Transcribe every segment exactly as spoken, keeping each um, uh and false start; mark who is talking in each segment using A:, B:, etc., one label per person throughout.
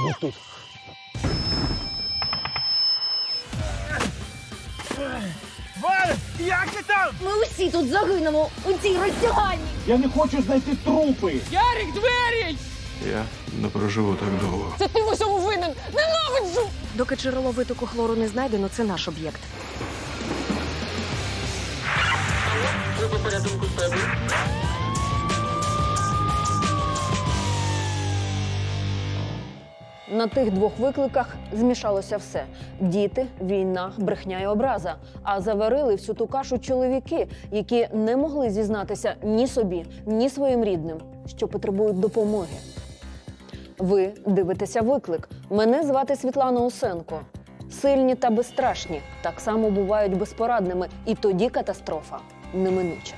A: Ось тут.
B: Валя, як ти там?
C: Ми усі тут загинемо у цій роздяганні.
A: Я не хочу знайти трупи.
B: Ярик, двері!
D: Я не проживу так довго.
C: Це ти в усьому винен. Ненавиджу! Доки джерело витоку хлору не знайдено, це наш об'єкт. На тих двох викликах змішалося все. Діти, війна, брехня і образа. А заварили всю ту кашу чоловіки, які не могли зізнатися ні собі, ні своїм рідним, що потребують допомоги. Ви дивитеся «Виклик». Мене звати Світлана Усенко. Сильні та безстрашні так само бувають безпорадними. І тоді катастрофа неминуча.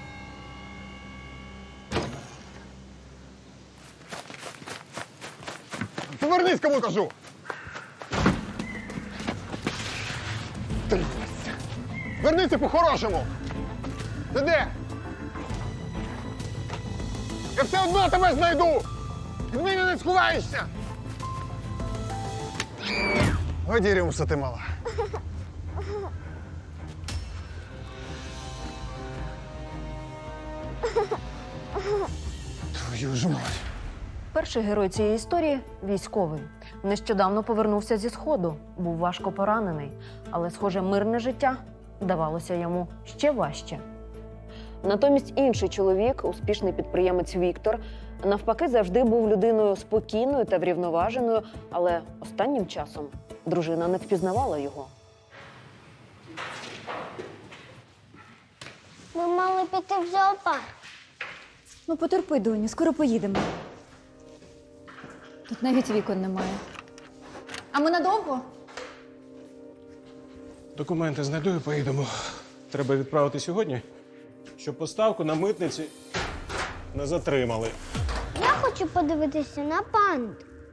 A: Повернись, кому кажу! Вернися по-хорошому! Ти де? Я все одно тебе знайду! Від мене не сховаєшся! Годі рюмса, ти мала. Твою ж мать!
C: Перший герой цієї історії – військовий. Нещодавно повернувся зі Сходу, був важко поранений. Але, схоже, мирне життя давалося йому ще важче. Натомість інший чоловік, успішний підприємець Віктор, навпаки, завжди був людиною спокійною та врівноваженою, але останнім часом дружина не впізнавала його.
E: Ми мали піти в зоопарк.
F: Ну, потерпи, доню, скоро поїдемо. Тут навіть вікон немає. А ми надовго?
D: Документи знайду і поїдемо. Треба відправити сьогодні, щоб поставку на митниці не затримали.
E: Я хочу подивитися на панд.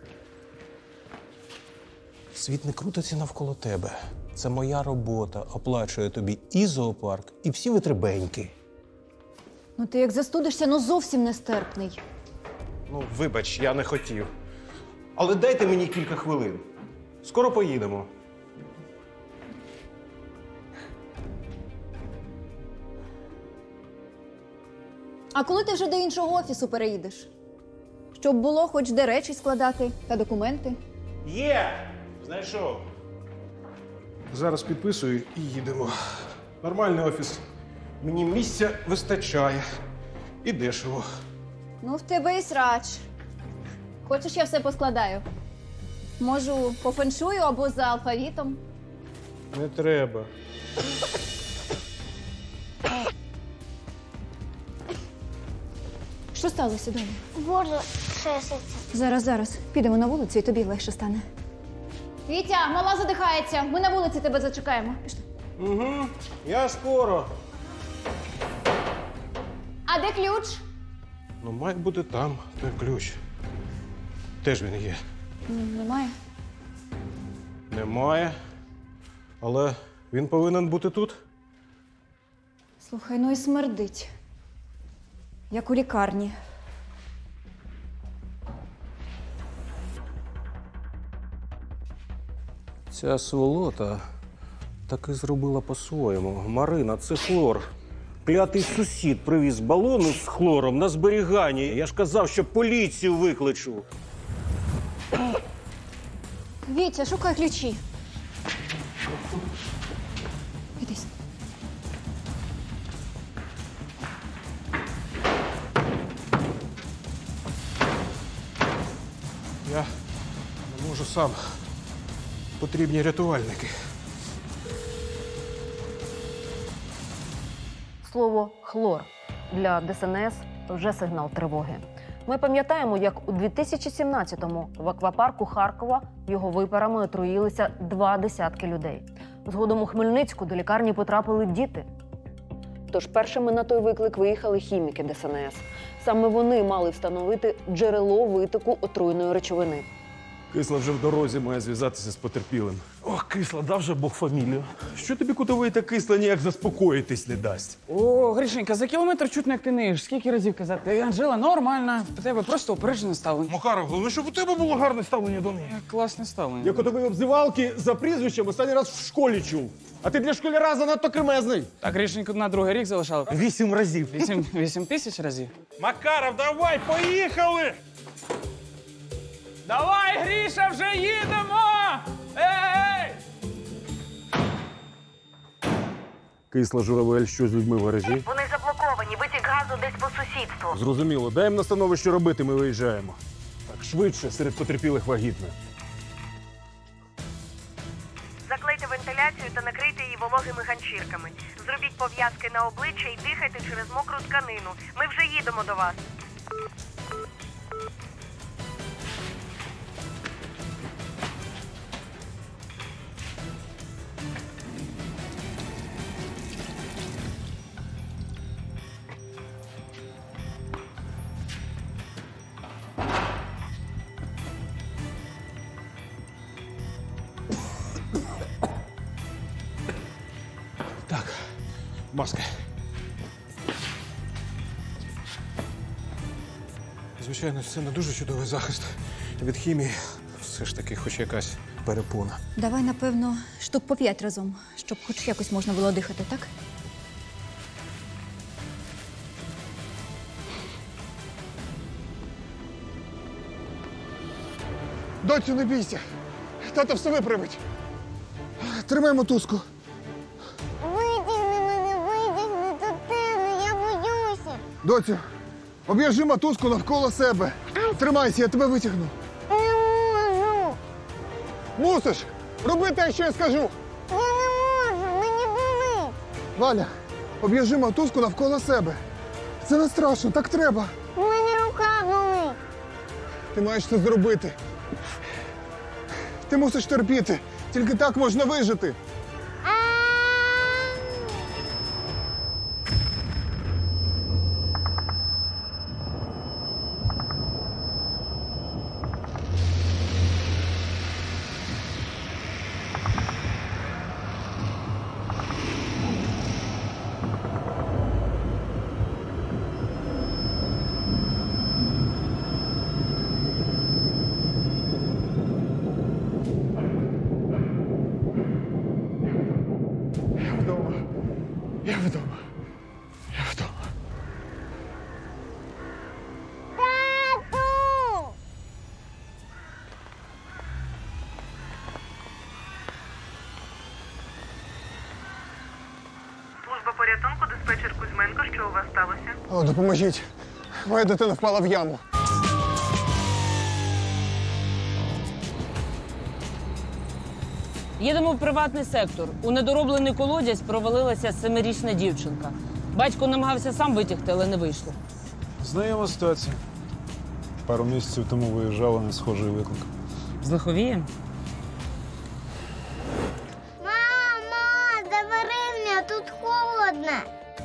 D: Світ не крутиться навколо тебе. Це моя робота. Оплачує тобі і зоопарк, і всі витребеньки.
F: Ну ти як застудишся, ну зовсім нестерпний.
D: Ну, вибач, я не хотів. Але дайте мені кілька хвилин. Скоро поїдемо.
F: А коли ти вже до іншого офісу переїдеш? Щоб було хоч де речі складати та документи.
D: Є! Знайшов. Зараз підписую і їдемо. Нормальний офіс. Мені місця вистачає. І дешево.
F: Ну, в тебе і срач. Хочеш, я все поскладаю? Можу по феншую або за алфавітом.
D: Не треба.
F: Що сталося, доня?
E: Горло чешеться.
F: Зараз, зараз. Підемо на вулицю і тобі легше стане. Вітя, мала задихається. Ми на вулиці тебе зачекаємо. Пішли.
D: Угу. Я скоро.
F: А де ключ?
D: Ну, має бути там той ключ. Теж він є.
F: Немає.
D: Немає. Але він повинен бути тут.
F: Слухай, ну і смердить. Як у лікарні.
D: Ця сволота так і зробила по-своєму. Марина, це хлор. Клятий сусід привіз балони з хлором на зберігання. Я ж казав, що поліцію викличу.
F: Вітя, шукай ключі. Іди.
D: Я не можу сам. Потрібні рятувальники.
C: Слово «хлор» для Де Ес Ен Ес вже сигнал тривоги. Ми пам'ятаємо, як у дві тисячі сімнадцятому в аквапарку Харкова його випарами отруїлися два десятки людей. Згодом у Хмельницьку до лікарні потрапили діти. Тож першими на той виклик виїхали хіміки Де Ес Ен Ес. Саме вони мали встановити джерело витоку отруйної речовини.
G: Кисла вже в дорозі, має зв'язатися з потерпілим. Ох, кисла, дав же Бог фамілію. Що тобі кутовий та кисла ніяк заспокоїтись не дасть?
B: О, Гришенька, за кілометр чуть не актиниш. Скільки разів казати? Анжела нормальна, в тебе просто упереджене ставлення.
G: Макаров, головне, щоб у тебе було гарне ставлення до неї.
B: Класне ставлення.
D: Я котові обзивалки за прізвищем останній раз в школі чув. А ти для школяра занадто кремезний.
B: Так, Гришеньку на другий рік залишали.
D: Вісім разів.
B: Вісім, вісім тисяч разів.
G: Макаров, давай, поїхали!
B: Давай, Гріша, вже їдемо! Ей!
G: Кисла журавель, що з людьми в гаражі?
H: Вони заблоковані, витік газу десь по сусідству.
G: Зрозуміло. Дай їм настанову, що робити, ми виїжджаємо. Так, швидше, серед потерпілих вагітна.
H: Заклейте вентиляцію та накрийте її вологими ганчірками. Зробіть пов'язки на обличчя і дихайте через мокру тканину. Ми вже їдемо до вас.
D: Так, маска. Звичайно, це не дуже чудовий захист від хімії. Все ж таки, хоч якась перепона.
F: Давай, напевно, штук по п'ять разом, щоб хоч якось можна було дихати, так?
A: Доцю, не бійся. Тато все виправить. Тримай мотузку.
E: Витягни мене, витягни дитину, я боюся.
A: Доцю, об'яжи мотузку навколо себе. Тримайся, я тебе витягну.
E: Не можу.
A: Мусиш! Роби те, що я скажу.
E: Я не можу, мені болить.
A: Валя, об'яжи мотузку навколо себе. Це не страшно, так треба.
E: У мене рука болить.
A: Ти маєш це зробити. Ти мусиш терпіти. Тільки так можна вижити. Я вдома. Я вдома. Я вдома.
E: Тату!
H: Служба порятунку, диспетчер Кузьменко, що у вас сталося?
A: О, допоможіть. Моя дитина впала в яму.
I: Їдемо в приватний сектор. У недороблений колодязь провалилася семирічна дівчинка. Батько намагався сам витягти, але не вийшло.
J: Знайома ситуація. Пару місяців тому виїжджала на схожий виклик.
I: З Лиховієм?
E: Мамо, завари мене, тут холодно.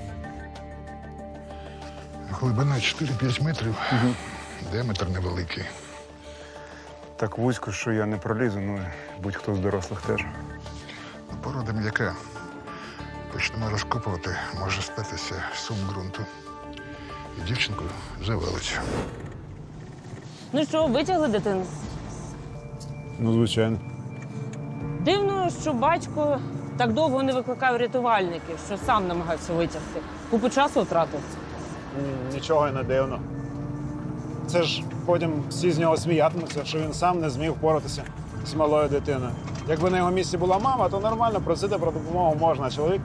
K: Глибина чотири-п'ять метрів, діаметр невеликий.
J: Так вузько, що я не пролізу, ну будь-хто з дорослих теж.
K: Порода м'яка. Почнемо розкопувати, може статися сум ґрунту. І дівчинку завалить.
I: Ну що, витягли дитину?
J: Ну, звичайно.
I: Дивно, що батько так довго не викликав рятувальників, що сам намагався витягти. Купу часу втратив.
J: Нічого й не дивно. Це ж потім всі з нього сміятимуться, що він сам не зміг впоратися з малою дитиною. Якби на його місці була мама, то нормально просити про допомогу можна, а чоловік.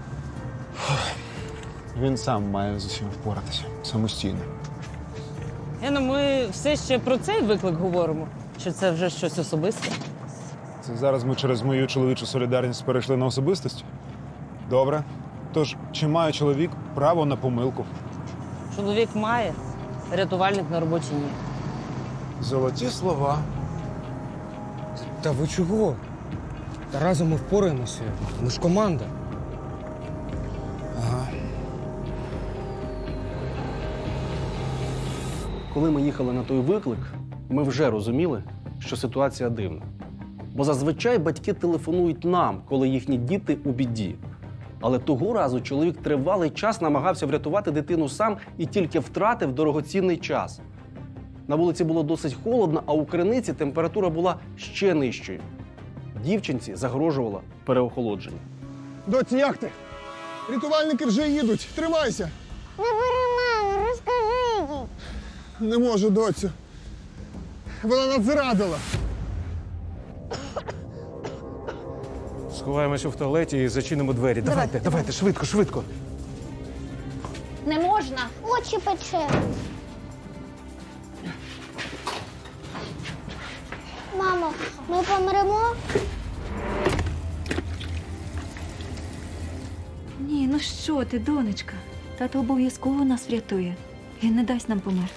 J: Він сам має з усім впоратися самостійно.
I: Яно, ми все ще про цей виклик говоримо, що це вже щось особисте.
J: Це зараз ми через мою чоловічу солідарність перейшли на особистості? Добре. Тож, чи має чоловік право на помилку?
I: Чоловік має, рятувальник на роботі ні.
J: Золоті слова.
L: Та ви чого? Та разом ми впораємося. Ми ж команда.
J: Ага.
D: Коли ми їхали на той виклик, ми вже розуміли, що ситуація дивна. Бо зазвичай батьки телефонують нам, коли їхні діти у біді. Але того разу чоловік тривалий час намагався врятувати дитину сам і тільки втратив дорогоцінний час. На вулиці було досить холодно, а у криниці температура була ще нижчою. Дівчинці загрожувало переохолодження.
A: Доці, як ти? Рятувальники вже їдуть. Тримайся.
E: Не бери маму, розкажи їй.
A: Не можу, доцю. Вона нас зрадила.
G: Сховаємося в туалеті і зачинимо двері. Давайте, давайте, швидко, швидко.
F: Не можна.
E: Очі пече. Мамо, ми помремо?
M: Ні, ну що ти, донечка? Тато обов'язково нас врятує. Він не дасть нам померти.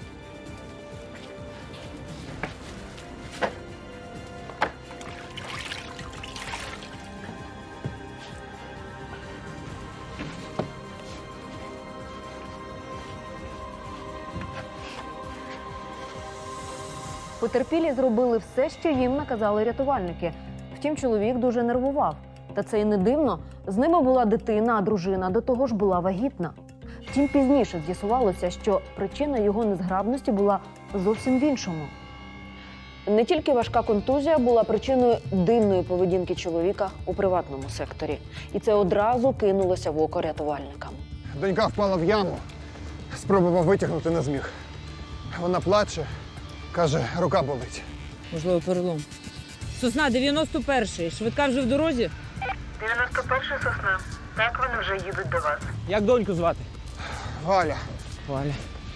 C: Потерпілі зробили все, що їм наказали рятувальники. Втім, чоловік дуже нервував. Та це й не дивно. З ними була дитина, а дружина до того ж була вагітна. Втім, пізніше з'ясувалося, що причина його незграбності була зовсім в іншому. Не тільки важка контузія була причиною дивної поведінки чоловіка у приватному секторі. І це одразу кинулося в око рятувальникам.
A: Донька впала в яму. Спробував витягнути, не зміг. Вона плаче, каже, рука болить.
I: Можливо, перелом. Сосна, дев'яносто перший. Швидка вже в дорозі?
H: дев'яносто перший Сосна. Так, вони вже їдуть до вас.
B: Як доньку звати?
A: Галя.
B: Валя.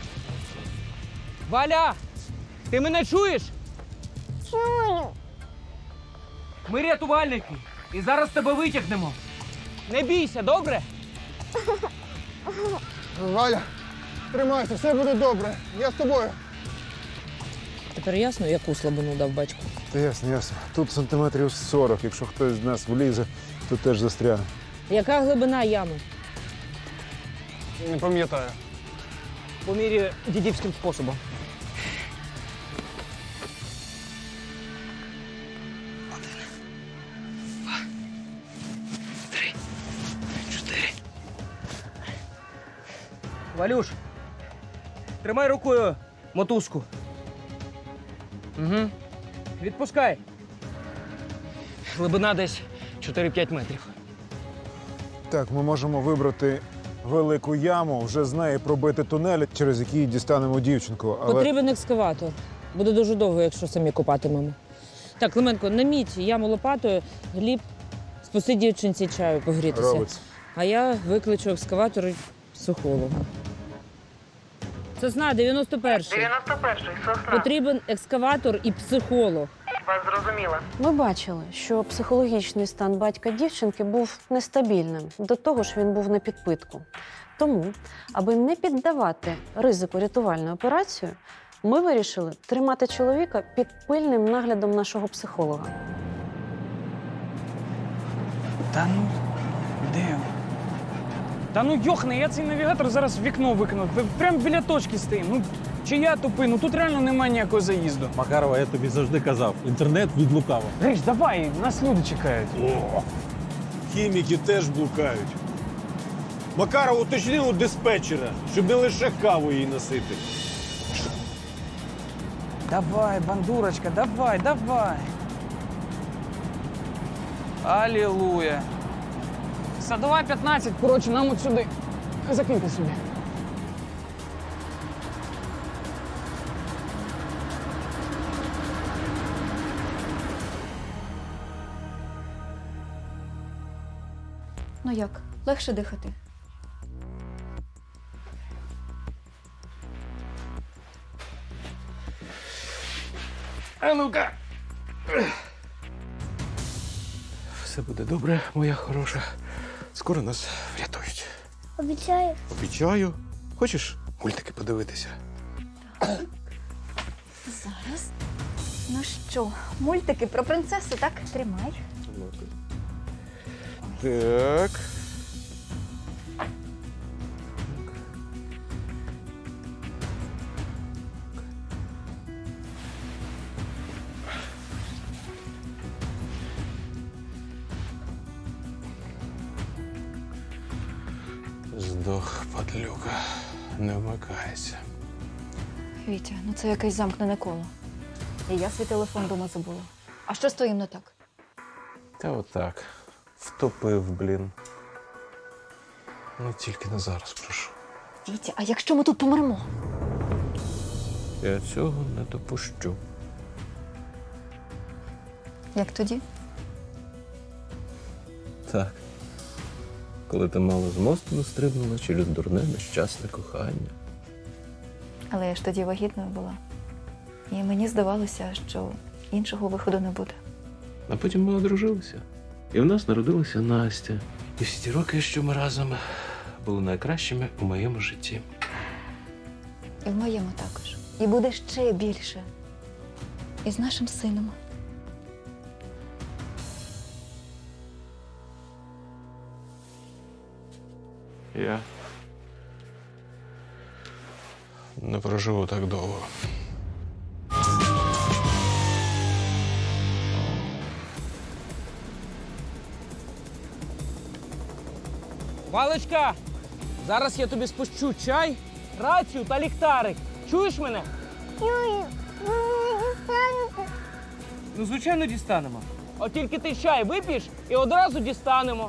B: Валя! Ти мене чуєш?
E: Чую.
B: Ми рятувальники. І зараз тебе витягнемо. Не бійся, добре?
A: Валя, тримайся, все буде добре. Я з тобою.
I: Тепер ясно, яку слабину дав батько?
J: Та ясно, ясно. Тут сантиметрів сорок. Якщо хтось з нас влізе, то теж застряне.
I: Яка глибина ями?
A: Не пам'ятаю.
B: По мірі дідівським способом. Валюш, тримай рукою мотузку. Угу. Відпускай. Глибина десь чотири-п'ять метрів.
J: Так, ми можемо вибрати велику яму, вже з неї пробити тунель, через який дістанемо дівчинку. Але...
I: Потрібен екскаватор. Буде дуже довго, якщо самі копатимемо. Так, Клименко, наміть яму лопатою, Гліб, спусти дівчинці чаю погрітися.
J: Робиться.
I: А я викличу екскаватор і психолога. Сосна, дев'яносто перший.
H: дев'яносто перший Сосна.
I: Потрібен екскаватор і психолог.
H: Вас зрозуміла.
C: Ми бачили, що психологічний стан батька дівчинки був нестабільним. До того ж, він був на підпитку. Тому, аби не піддавати ризику рятувальної операції, ми вирішили тримати чоловіка під пильним наглядом нашого психолога.
B: Та ну, де? Та ну йохне, я цей навігатор зараз в вікно викинув. Прямо біля точки стоїм. Ну, чи я тупий? Ну тут реально немає ніякого заїзду.
G: Макарова, я тобі завжди казав. Інтернет від лукаво.
B: Гриш, давай, нас люди чекають.
G: О, хіміки теж блукають. Макаров уточнив у диспетчера, щоб не лише каву їй носити.
B: Давай, бандурочка, давай, давай. Алілуя. Садова п'ятнадцять, коротше, нам от сюди. Закиньте собі.
M: Ну як, легше дихати?
B: А ну-ка.
D: Все буде добре, моя хороша. Скоро нас врятують.
E: Обіцяю.
D: Обіцяю. Хочеш мультики подивитися?
M: Зараз. Ну що, мультики про принцесу, так? Тримай.
D: Так. Здох, падлюка. Не вмикається.
F: Вітя, ну це якесь замкнене коло. І я свій телефон дома забула. А що з твоїм не так?
D: Та отак. Втопив, блін. Ну, тільки не зараз, прошу.
F: Вітя, а якщо ми тут помремо?
D: Я цього не допущу.
F: Як тоді?
D: Так. Коли ти мало з мосту не стрибнула через дурне нещасне кохання.
F: Але я ж тоді вагітною була. І мені здавалося, що іншого виходу не буде.
D: А потім ми одружилися. І в нас народилася Настя. І всі ті роки, що ми разом, були найкращими у моєму житті.
F: І в моєму також. І буде ще більше. І з нашим сином.
D: Я не проживу так довго.
B: Валечка, зараз я тобі спущу чай, рацію та ліхтарик. Чуєш мене?
E: Чую. Ви мене дістанете?
B: Ну, звичайно, дістанемо. От тільки ти чай вип'єш і одразу дістанемо.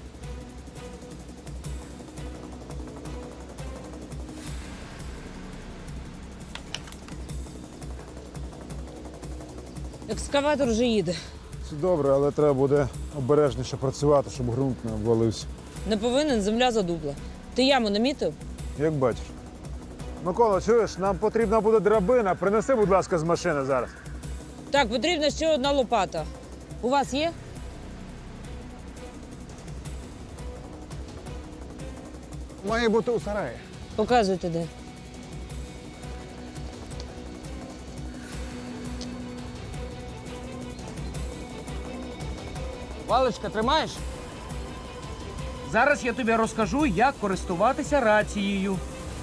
I: Екскаватор вже їде.
J: Це добре, але треба буде обережніше працювати, щоб ґрунт не обвалився.
I: Не повинен, земля задубла. Ти яму намітив?
J: Як бачиш. Микола, чуєш, нам потрібна буде драбина. Принеси, будь ласка, з машини зараз.
I: Так, потрібна ще одна лопата. У вас є?
A: Має бути у сараї.
I: Показуйте, де.
B: Валечка, тримаєш? Зараз я тобі розкажу, як користуватися рацією.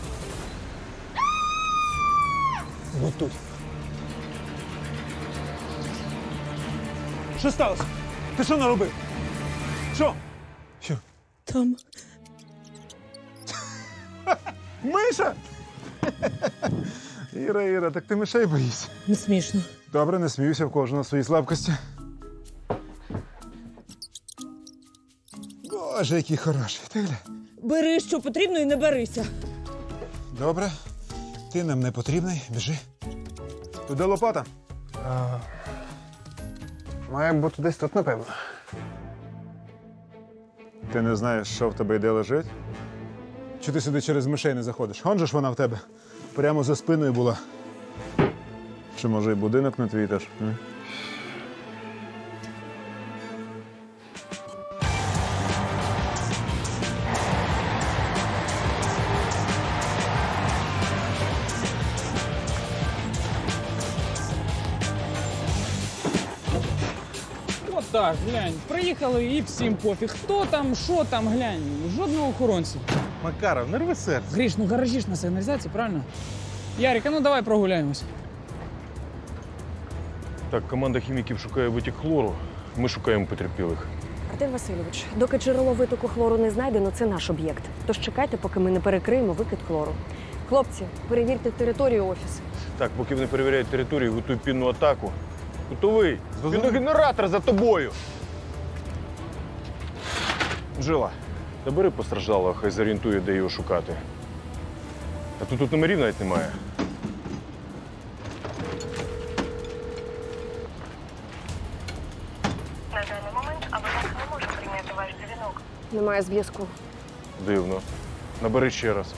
A: Ось тут.
J: Що сталося? Ти що наробив? Що? Що?
I: Там.
J: Миша? Іра, Іра, так ти мишей боїшся.
I: Не смішно.
J: Добре, не сміюся, в кожного свої слабкості. Боже, який хороший. Ти глянь.
I: Бери, що потрібно, і не берися.
J: Добре. Ти нам не потрібний, біжи. Туди лопата?
A: А, має бути десь тут, напевно.
J: Ти не знаєш, що в тебе йде лежить? Чи ти сюди через мишей не заходиш? Он же ж вона в тебе прямо за спиною була. Чи може і будинок не твій теж? м?
B: От так, глянь. Приїхали і всім пофіг. Хто там, що там, глянь. Жодного охоронця.
G: Макаров, не рви серце.
B: Гріш, ну гаражі ж на сигналізації, правильно? Ярик, а ну давай прогуляємось.
G: Так, команда хіміків шукає витік хлору. Ми шукаємо потерпілих.
N: Артем Васильович, доки джерело витоку хлору не знайдено, це наш об'єкт. Тож чекайте, поки ми не перекриємо викид хлору. Хлопці, перевірте територію офісу.
G: Так, поки вони перевіряють територію, готуй пінну атаку. Готовий. Піногенератор за тобою. Жила, добери постраждалого, хай зорієнтує, де його шукати. А тут тут номерів навіть немає.
H: На даний момент абонент не може прийняти ваш дзвінок.
N: Немає зв'язку.
G: Дивно. Набери ще раз.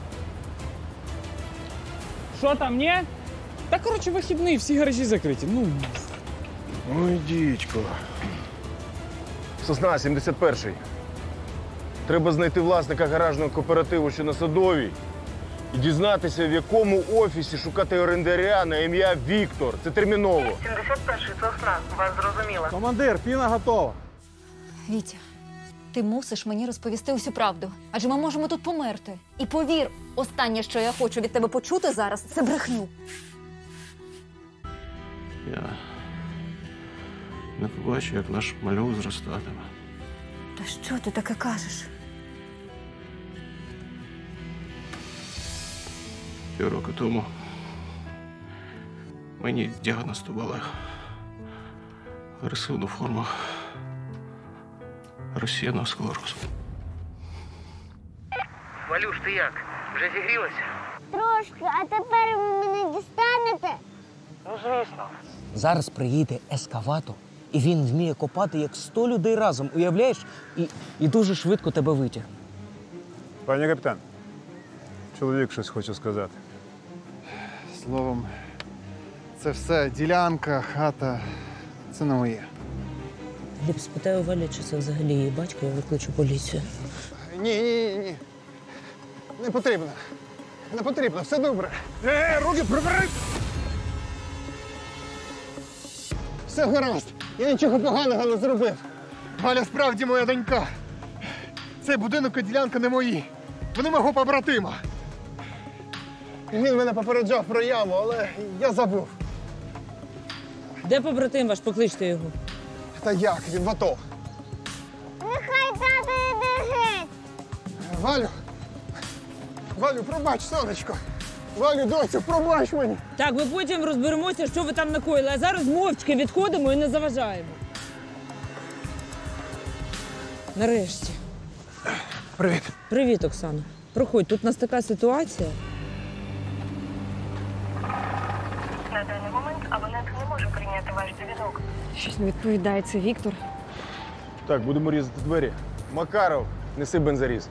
B: Що там, ні? Та, коротше, вихідний, всі гаражі закриті. Ну,
G: Ой, дідько. Сосна, сімдесят перший. Треба знайти власника гаражного кооперативу, що на Садовій, і дізнатися, в якому офісі шукати орендаря на ім'я Віктор. Це терміново.
H: сімдесят перший Сосна, вас зрозуміло.
J: Командир, піна готова.
F: Вітя, ти мусиш мені розповісти усю правду. Адже ми можемо тут померти. І повір, останнє, що я хочу від тебе почути зараз, це брехню.
D: Я не побачу, як наш малюк зростатиме.
F: Та що ти таке кажеш?
D: Півроку тому мені діагностували агресивну форму розсіяного склерозу.
O: Валюш, ти як? Вже зігрілася?
E: Трошки, а тепер ви мене дістанете?
O: Ну, звісно.
L: Зараз приїде ескаватор, і він вміє копати як сто людей разом, уявляєш? І, і дуже швидко тебе витягне.
J: Пані капітан, чоловік щось хоче сказати.
P: Словом, це все ділянка, хата. Це не моє.
I: Гліб, спитаю Валі, чи це взагалі її батько, я викличу поліцію.
A: Ні, ні, ні. Не потрібно. Не потрібно, все добре. Е, руки прибери! Все гаразд. Я нічого поганого не зробив.
P: Галя справді моя донька. Цей будинок і ділянка не мої. Вони мого побратима.
A: Він мене попереджав про яму, але я забув.
I: Де побратим ваш? Покличте його.
A: Та як? Він в АТО.
E: Нехай тато йде геть.
A: Валю! Валю, пробач, сонечко! Валю, доцю, пробач мені!
I: Так, ми потім розберемося, що ви там накоїли, а зараз мовчки відходимо і не заважаємо. Нарешті.
A: Привіт.
I: Привіт, Оксана. Проходь, тут у нас така ситуація.
H: На даний момент абонент не може прийняти ваш дзвінок.
N: Щось не відповідає, це Віктор.
G: Так, будемо різати двері. Макаров, неси бензоріз.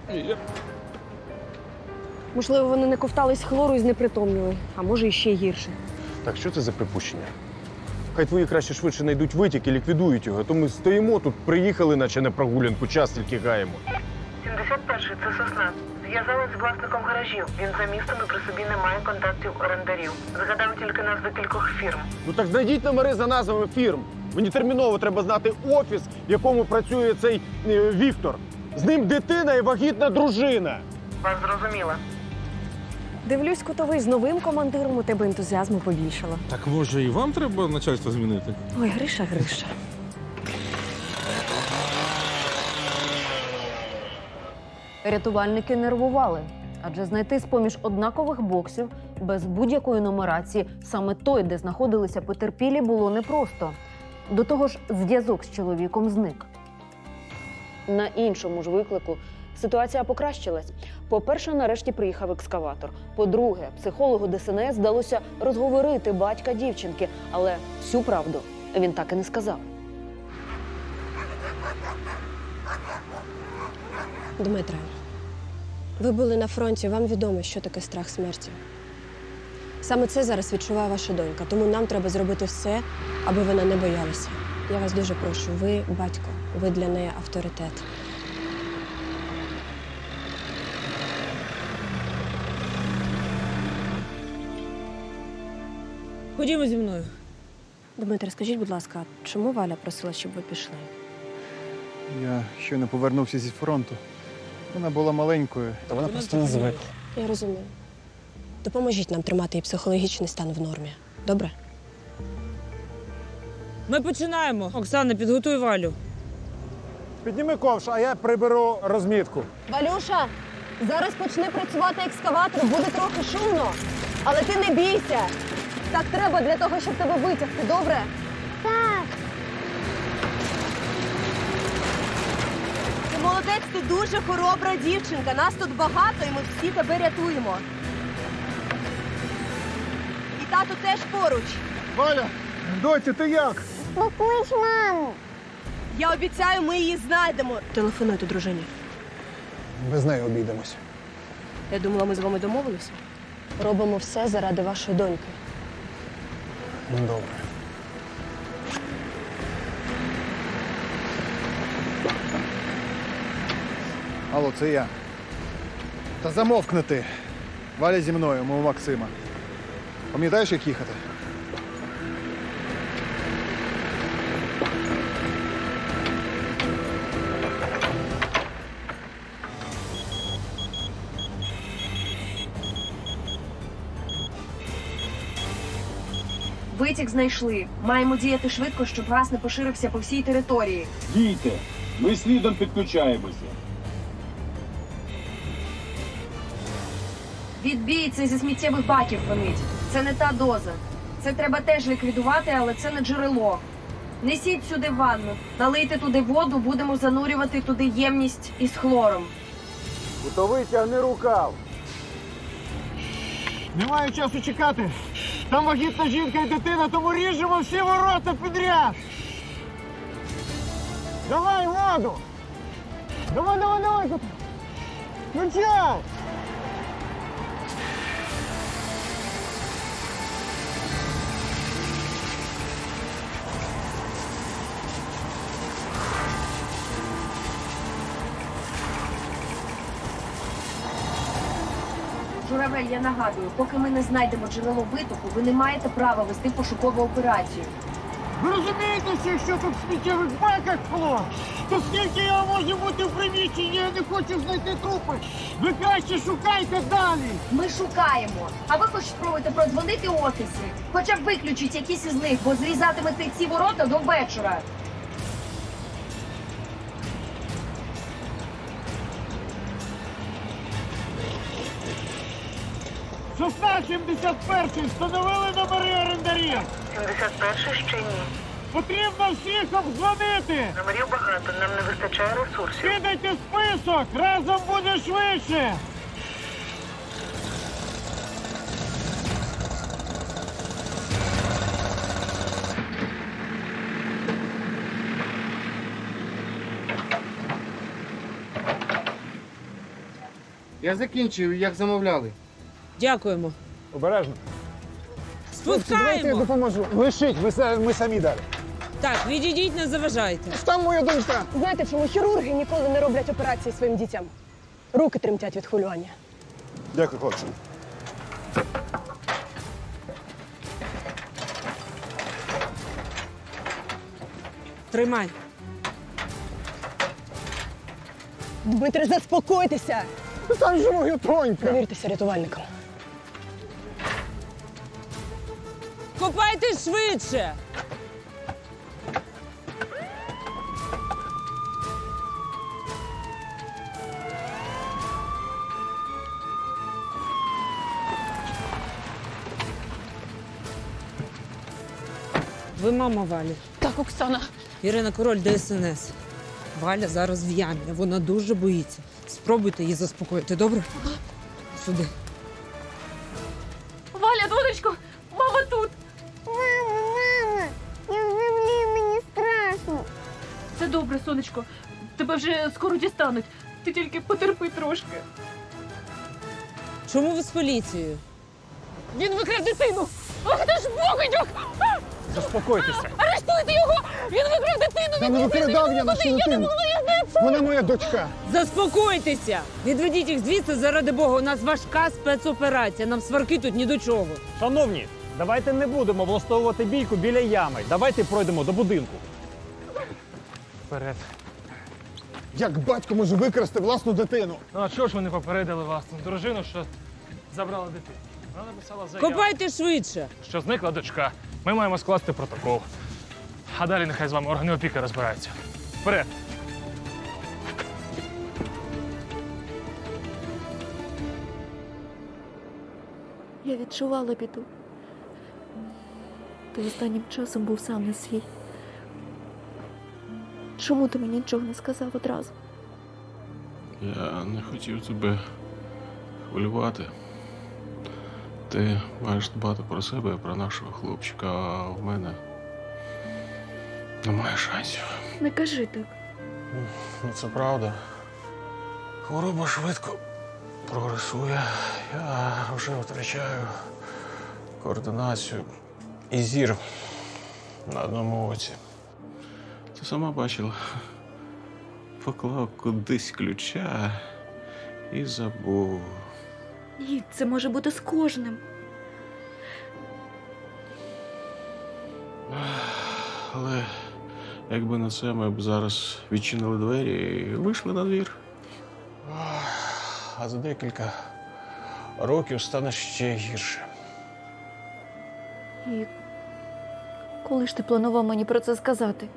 N: Можливо, вони не ковтались хлору і знепритомніли, а може, і ще гірше.
G: Так, що це за припущення? Хай твої краще швидше знайдуть витік і ліквідують його, а то ми стоїмо тут, приїхали, наче на прогулянку, час тільки гаємо.
H: сімдесят перший – це Сосна. Зв'язалась з власником гаражів. Він за містом і при собі не має контактів орендарів. Згадав тільки назви кількох фірм.
G: Ну так знайдіть номери за назвами фірм. Мені терміново треба знати офіс, в якому працює цей е, Віктор. З ним дитина і вагітна дружина.
H: Вас зрозуміла.
N: Дивлюсь, Котовий, з новим командиром у тебе ентузіазму побільшало.
Q: Так може і вам треба начальство змінити?
N: Ой, Гриша, Гриша.
C: Рятувальники нервували, адже знайти з-поміж однакових боксів без будь-якої нумерації саме той, де знаходилися потерпілі, було непросто. До того ж, зв'язок з чоловіком зник. На іншому ж виклику ситуація покращилась. По-перше, нарешті приїхав екскаватор. По-друге, психологу Де Ес En Ес вдалося розговорити батька дівчинки, але всю правду він так і не сказав.
R: Дмитре, ви були на фронті, вам відомо, що таке страх смерті. Саме це зараз відчуває ваша донька, тому нам треба зробити все, аби вона не боялася. Я вас дуже прошу, ви батько, ви для неї авторитет.
I: Ходімо зі мною.
R: Дмитре, скажіть, будь ласка, чому Валя просила, щоб ви пішли?
P: Я щойно повернувся зі фронту. Вона була маленькою.
L: Та вона просто не звикла.
R: Я розумію. Допоможіть нам тримати її психологічний стан в нормі. Добре?
I: Ми починаємо. Оксана, підготуй Валю.
J: Підніми ковш, а я приберу розмітку.
N: Валюша, зараз почне працювати екскаватор, буде трохи шумно. Але ти не бійся. Так треба для того, щоб тебе витягти, добре?
E: Так.
S: Ти молодець, ти дуже хоробра дівчинка. Нас тут багато, і ми всі тебе рятуємо. І тато теж поруч.
A: Валя, доці, ти як?
E: Поклич маму.
S: Я обіцяю, ми її знайдемо.
R: Телефонуйте дружині.
A: Без неї обійдемось.
R: Я думала, ми з вами домовилися. Робимо все заради вашої доньки.
A: Добре.
P: Алло, це я. Та замовкни ти. Валя зі мною, мов Максима. Пам'ятаєш, як їхати?
S: Витік знайшли. Маємо діяти швидко, щоб газ не поширився по всій території.
T: Дійте, ми слідом підключаємося.
S: Відбій це зі сміттєвих баків фонить. Це не та доза. Це треба теж ліквідувати, але це не джерело. Несіть сюди ванну, налийте туди воду, будемо занурювати туди ємність із хлором.
J: Кутовий, тягни рукав. Немає часу чекати. Там вагітна жінка і дитина, тому ріжемо всі ворота підряд. Давай воду! Давай, давай, давай! Включай!
S: Журавель, я нагадую, поки ми не знайдемо джерело витоку, ви не маєте права вести пошукову операцію.
J: Ви розумієте, що якщо тут в сміттєвих баках хлор, то скільки його може бути в приміщенні, я не хочу знайти трупи. Ви краще шукайте далі.
S: Ми шукаємо. А ви хоч спробуйте продзвонити офіси. Хоча б виключіть якісь із них, бо зрізатимете ці ворота до вечора.
J: Сосна сімдесят перший встановили номери орендарів.
H: сімдесят перший ще ні.
J: Потрібно всіх обдзвонити.
H: Номерів багато, нам не вистачає ресурсів.
J: Кидайте список, разом буде швидше.
L: Я закінчив, як замовляли.
I: Дякуємо.
J: Обережно. Давайте я
I: Спускаємо.
J: допоможу. Лишіть, ви са- ми самі далі.
I: Так, відійдіть, не заважайте.
A: Там моя донька.
N: Знаєте, чому хірурги ніколи не роблять операції своїм дітям? Руки тремтять від хвилювання.
J: Дякую, хлопці.
I: Тримай.
N: Дмитре, заспокойтеся!
A: Там же моя донька.
N: Довіртеся рятувальникам.
I: Копайте швидше. Ви мама Валі.
F: Так, Оксана.
I: Ірина Король, Д С Н С. Валя зараз в ямі. Вона дуже боїться. Спробуйте її заспокоїти, добре? Сюди.
F: Валя, донечко, мама тут.
E: Мама, мама, я в землі, мені страшно.
M: Все добре, сонечко. Тебе вже скоро дістануть. Ти тільки потерпи трошки.
I: Чому ви з поліцією?
F: Він викрав дитину. Ах ти ж покидьок!
J: Заспокойтеся.
F: Арештуйте його! Він викрав дитину!
A: Я не викрадав я нашу дитину. Вона моя дочка.
I: Заспокойтеся! Відведіть їх звідси, заради Бога. У нас важка спецоперація. Нам сварки тут ні до чого.
U: Шановні, давайте не будемо влаштовувати бійку біля ями. Давайте пройдемо до будинку.
A: Вперед. Як батько може викрасти власну дитину?
B: Ну а чого ж вони попередили власну дружину, що забрала дитину? Вона написала заяву,
I: Копайте швидше.
B: що зникла дочка. Ми маємо скласти протокол. А далі нехай з вами органи опіки розбираються. Вперед!
M: Я відчувала біду. Ти останнім часом був сам не свій. Чому ти мені нічого не сказав одразу?
Q: Я не хотів тебе хвилювати. Ти маєш дбати про себе і про нашого хлопчика, а в мене немає шансів.
M: Не кажи так.
D: Ну, це правда. Хвороба швидко прогресує. Я вже втрачаю координацію і зір на одному оці.
Q: Ти сама бачила. Поклав кудись ключа і забув.
M: Ні, це може бути з кожним.
Q: Але якби на це, ми б зараз відчинили двері і вийшли на двір.
D: А за декілька років стане ще гірше.
M: І коли ж ти планував мені про це сказати?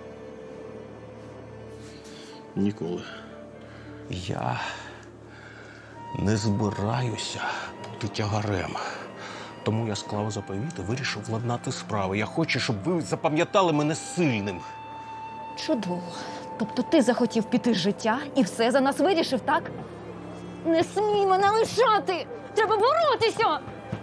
Q: Ніколи.
D: Я не збираюся бути тягарем. Тому я склав заповіт і вирішив владнати справи. Я хочу, щоб ви запам'ятали мене сильним.
F: Чудово. Тобто ти захотів піти з життя і все за нас вирішив, так? Не смій мене лишати! Треба боротися!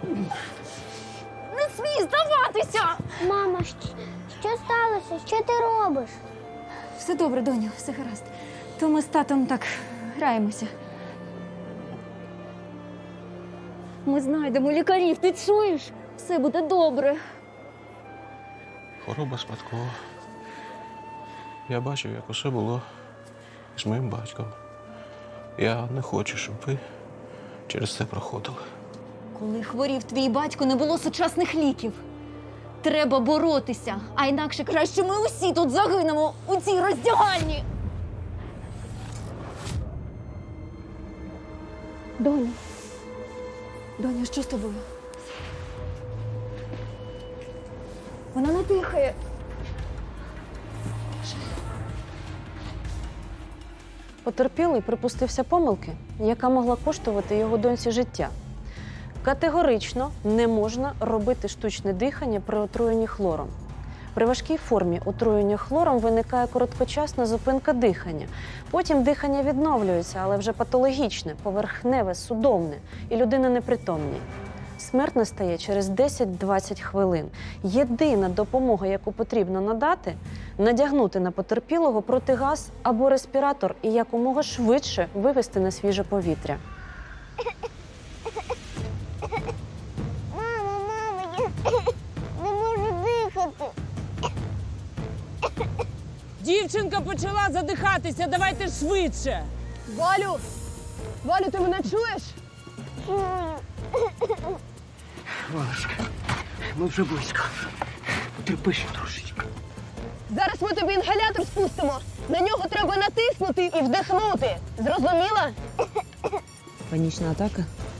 F: Не смій здаватися!
E: Мама, що, що сталося? Що ти робиш?
F: Все добре, доню, все гаразд. То ми з татом так граємося. Ми знайдемо лікарів, ти чуєш? Все буде добре.
Q: Хвороба спадкова. Я бачив, як усе було з моїм батьком. Я не хочу, щоб ви через це проходили.
F: Коли хворів твій батько, не було сучасних ліків. Треба боротися, а інакше краще ми усі тут загинемо у цій роздягальні. Доня. Доня, що з тобою? Вона не дихає.
C: Потерпілий припустився помилки, яка могла коштувати його доньці життя. Категорично не можна робити штучне дихання при отруєнні хлором. При важкій формі отруєння хлором виникає короткочасна зупинка дихання. Потім дихання відновлюється, але вже патологічне, поверхневе, судомне, і людина непритомніє. Смерть настає через десять-двадцять хвилин. Єдина допомога, яку потрібно надати – надягнути на потерпілого протигаз або респіратор і якомога швидше вивести на свіже повітря.
E: Мама, мама, я не можу дихати.
I: Дівчинка почала задихатися, давайте швидше.
N: Валю! Валю, ти мене чуєш?
E: Чую.
L: Валечка, ми вже близько. Потерпи ще трошечки.
N: Зараз ми тобі інгалятор спустимо. На нього треба натиснути і вдихнути. Зрозуміла?
I: Панічна атака?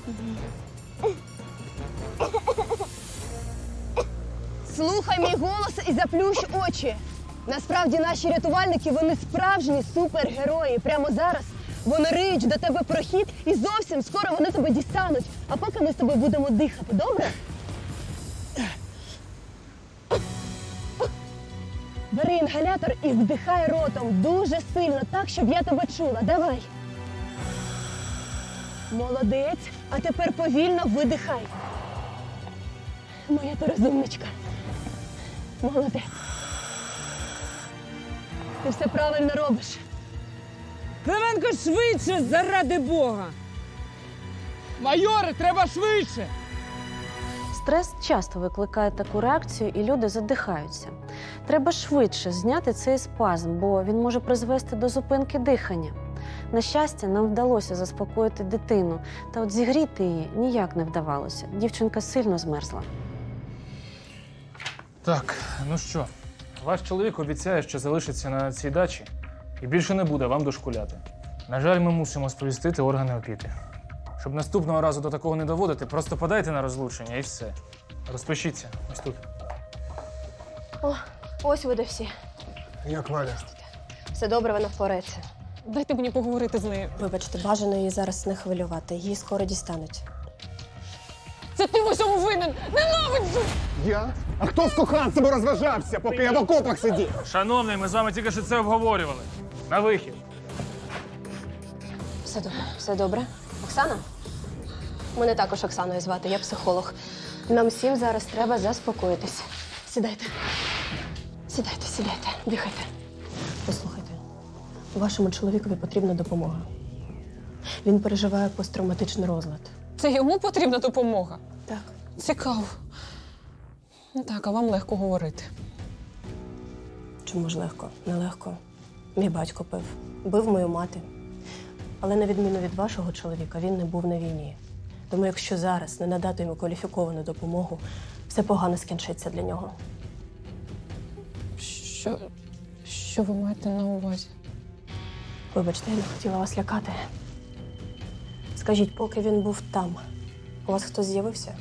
N: Слухай мій голос і заплющ очі. Насправді наші рятувальники, вони справжні супергерої. Прямо зараз вони риють до тебе прохід і зовсім скоро вони тебе дістануть. А поки ми з тобою будемо дихати, добре? Бери інгалятор і вдихай ротом дуже сильно, так, щоб я тебе чула. Давай. Молодець. А тепер повільно видихай. Моя ти розумничка. Молодець. Ти все правильно робиш.
I: Клименко, швидше, заради Бога!
B: Майоре, треба швидше!
C: Стрес часто викликає таку реакцію, і люди задихаються. Треба швидше зняти цей спазм, бо він може призвести до зупинки дихання. На щастя, нам вдалося заспокоїти дитину, та от зігріти її ніяк не вдавалося. Дівчинка сильно змерзла.
K: Так, ну що, ваш чоловік обіцяє, що залишиться на цій дачі і більше не буде вам дошкуляти. На жаль, ми мусимо сповістити органи опіки. Щоб наступного разу до такого не доводити, просто подайте на розлучення і все. Розпишіться ось тут.
R: О, ось ви де всі.
A: Як Валя?
R: Все добре, вона впорається.
N: Дайте мені поговорити з нею.
R: Вибачте, бажано її зараз не хвилювати. Її скоро дістануть.
N: Це ти в усьому винен! Ненавиджу!
A: Я? А хто з коханцями розважався, поки я в окопах сидів?
K: Шановний, ми з вами тільки що це обговорювали. На вихід.
R: Все добре, все добре. Оксана? Мене також Оксаною звати, я психолог. Нам всім зараз треба заспокоїтись. Сідайте. Сідайте, сідайте, дихайте. Послухайте, вашому чоловікові потрібна допомога. Він переживає посттравматичний розлад.
N: Це йому потрібна допомога?
R: Так.
N: Цікаво. Ну так, а вам легко говорити.
R: Чому ж легко? Нелегко. Мій батько пив. Бив мою мати. Але на відміну від вашого чоловіка, він не був на війні. Тому якщо зараз не надати йому кваліфіковану допомогу, все погано скінчиться для нього.
N: Що, що ви маєте на увазі?
R: Вибачте, я не хотіла вас лякати. Скажіть, поки він був там, у вас хтось з'явився?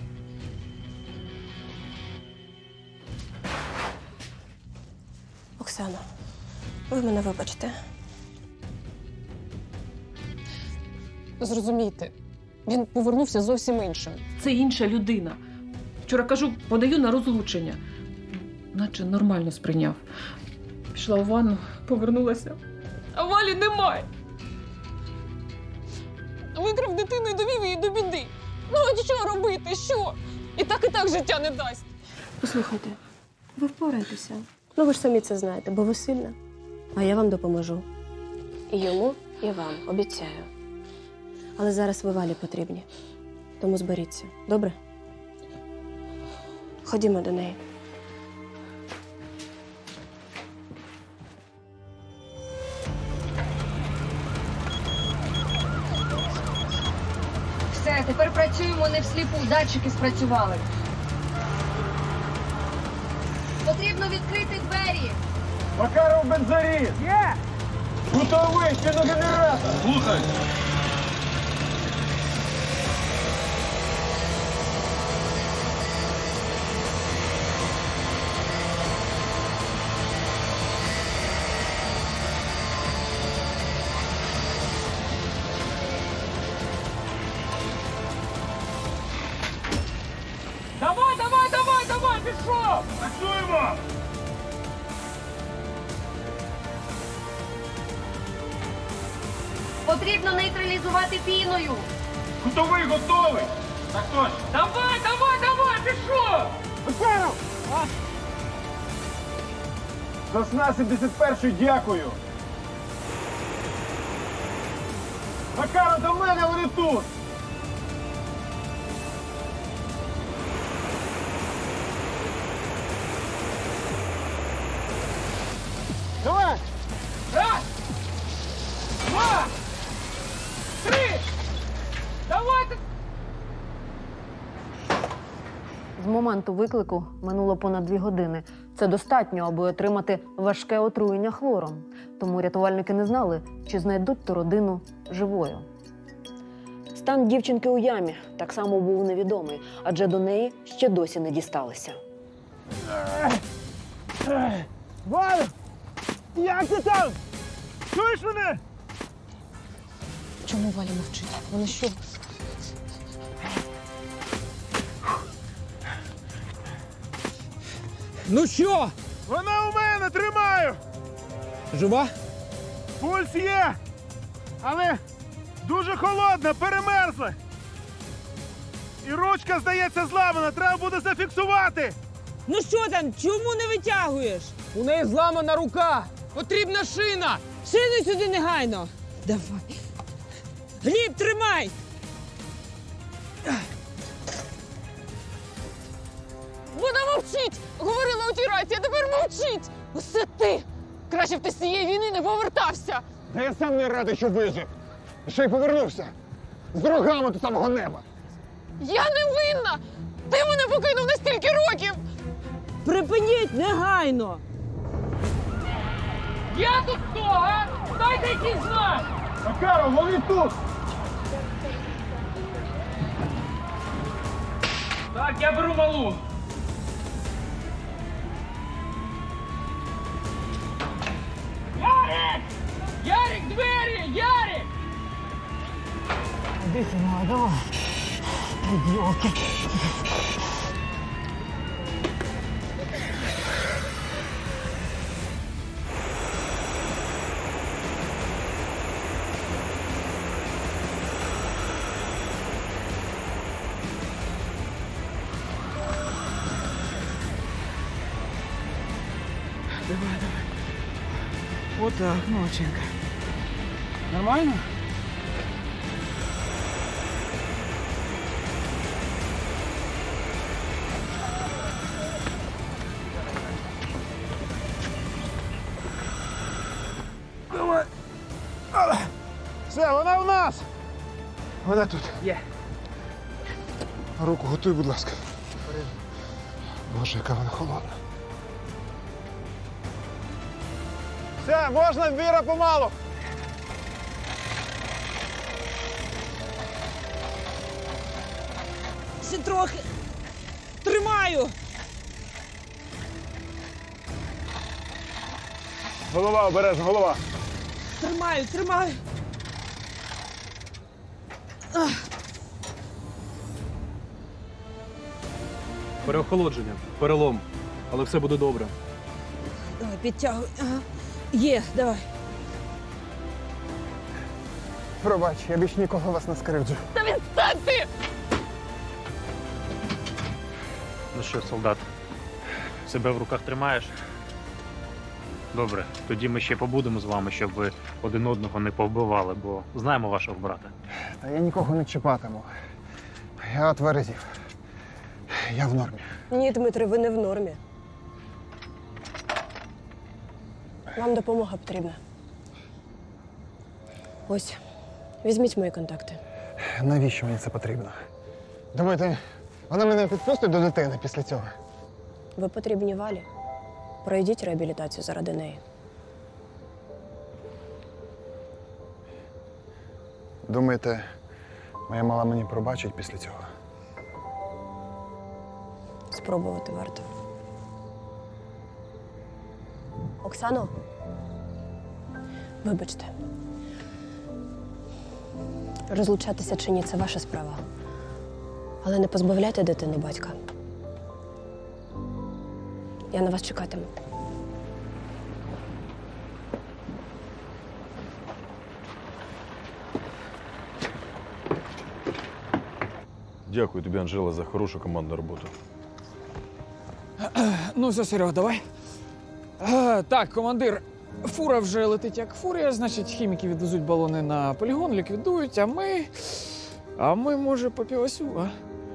R: Оксана, ви мене вибачте.
N: Зрозумійте,
O: Він повернувся зовсім іншим.
V: Це інша людина. Вчора кажу, подаю на розлучення. Наче нормально сприйняв. Пішла у ванну, повернулася. А Валі немає.
O: Викрав дитину і довів її до біди. Ну, а що робити? Що? І так, і так життя не дасть.
R: Послухайте, ви впораєтеся. Ну, ви ж самі це знаєте, бо ви сильна. А я вам допоможу. І йому, і вам, обіцяю. Але зараз ви Валі потрібні. Тому зберіться. Добре? Ходімо до неї.
S: Все, тепер працюємо не всліпу, датчики спрацювали. Потрібно відкрити двері.
G: Макаров бензоріз! Є! Готовий, ще до генератора! Слухай!
B: Давай, давай, давай, давай, пішов!
G: Працюємо!
S: Потрібно нейтралізувати піною.
G: Готовий, готовий! Так точно!
B: Давай, давай, давай, пішов!
G: Макаров! Сосна сімдесят перший, дякую! Макаров, до мене, вони тут!
B: Давай! Раз! Два! Три! Давайте!
C: З моменту виклику минуло понад дві години. Це достатньо, аби отримати важке отруєння хлором. Тому рятувальники не знали, чи знайдуть ту родину живою. Стан дівчинки у ямі так само був невідомий, адже до неї ще досі не дісталися.
B: Валя! Як ти там? Чуєш мене?
O: Чому Валя мовчить? Вона що?
L: Ну що?
G: Вона у мене, тримаю!
L: Жива?
G: Пульс є, але дуже холодна, перемерзла. І ручка, здається, зламана, треба буде зафіксувати.
L: Ну що там, чому не витягуєш? У неї зламана рука. Потрібна шина. Шину сюди негайно. Давай. Гліб, тримай.
O: Вона мовчить! Говорила у тій рації, а тепер мовчить! Усе ти! Краще б ти з цієї війни не повертався!
A: Та я сам не радий, що вижив. Ще й повернувся. З рогами до самого неба.
O: Я не винна! Ти мене покинув на стільки років!
L: Припиніть негайно.
B: Я тут хто, а? Дайте якийсь знак!
G: Макаров, вони тут!
B: Так, я беру малу. Ярик! Ярик, двері! Ярик!
L: Іди сюди, давай. Йолки.
B: Давай, давай.
L: Вот так, Ноченька.
B: Нормально?
G: Давай. Все, вона в нас. Вона тут.
B: Є.
A: Руку готуй, будь ласка. Боже, яка вона холодна.
G: Все, можна, Віра, помалу.
L: Ще трохи. Тримаю.
G: Голова обережно, голова.
L: Тримаю, тримаю. Ах.
P: Переохолодження, перелом. Але все буде добре.
L: Давай, підтягуй. Ага. Є, давай.
A: Пробач, я більш нікого вас не скривджу.
O: Та відстань ти!
T: Ну що, солдат, себе в руках тримаєш? Добре, тоді ми ще побудемо з вами, щоб ви один одного не повбивали, бо знаємо вашого брата.
A: Та я нікого не чіпатиму. Я отверезів. Я в нормі.
R: Ні, Дмитре, ви не в нормі. Вам допомога потрібна. Ось, візьміть мої контакти.
A: Навіщо мені це потрібно? Думаєте, вона мене підпустить до дитини після цього?
R: Ви потрібні Валі. Пройдіть реабілітацію заради неї.
A: Думаєте, моя мала мені пробачить після цього?
R: Спробувати варто. Оксано, вибачте. Розлучатися чи ні – це ваша справа. Але не позбавляйте дитини батька. Я на вас чекатиму.
G: Дякую тобі, Анжела, за хорошу командну роботу.
B: Ну все, Серега, давай. А, так, командир, фура вже летить як фурія, значить, хіміки відвезуть балони на полігон, ліквідують, а ми. А ми, може, по півасю, а?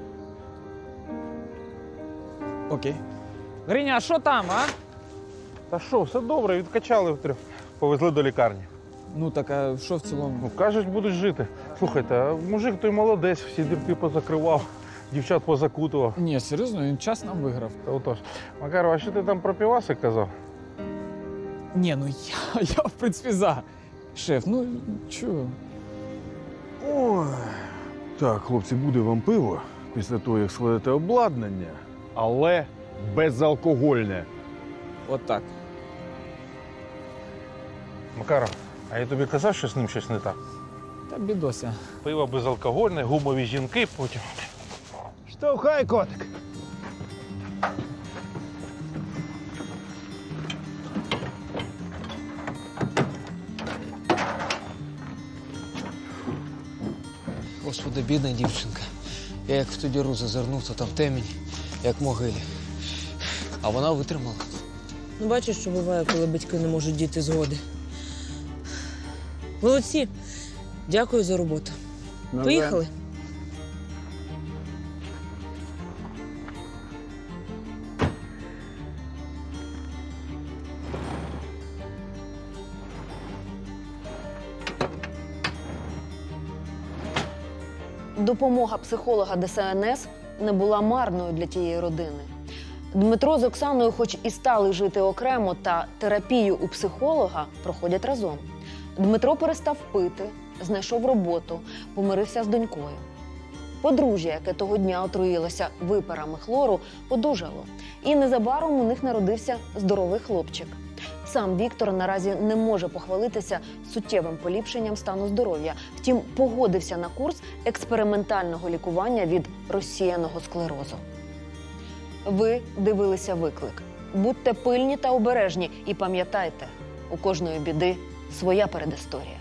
B: Окей. Гриня, а що там, а?
W: Та що, все добре, відкачали втрьох. Повезли до лікарні.
B: Ну так, а що в цілому?
W: Ну, кажуть, будуть жити. Слухайте, а мужик той молодець, всі дірки позакривав, дівчат позакутував.
B: Ні, серйозно, він час нам виграв.
W: Та отож. Макаров, а що ти там про піваси казав?
B: Ні, ну я, я в принципі за. Шеф, ну чого?
G: Ой. Так, хлопці, буде вам пиво після того, як складете обладнання.
W: Але безалкогольне.
B: От так.
W: Макаров, а я тобі казав, що з ним щось не так?
B: Та бідося.
W: Пиво безалкогольне, гумові жінки, потім.
J: Штовхай, котик.
X: Господи, бідна дівчинка. Я як в ту діру зазирнув, то там темінь, як в могилі. А вона витримала.
L: Ну, бачиш, що буває, коли батьки не можуть діти згоди. Молодці. Дякую за роботу.
J: Ну,
L: Поїхали.
C: Допомога психолога Де Ес Ен Ес не була марною для тієї родини. Дмитро з Оксаною хоч і стали жити окремо, та терапію у психолога проходять разом. Дмитро перестав пити, знайшов роботу, помирився з донькою. Подружжя, яке того дня отруїлося випарами хлору, одужало. І незабаром у них народився здоровий хлопчик. Сам Віктор наразі не може похвалитися суттєвим поліпшенням стану здоров'я. Втім, погодився на курс експериментального лікування від розсіяного склерозу. Ви дивилися «Виклик». Будьте пильні та обережні і пам'ятайте, у кожної біди своя передісторія.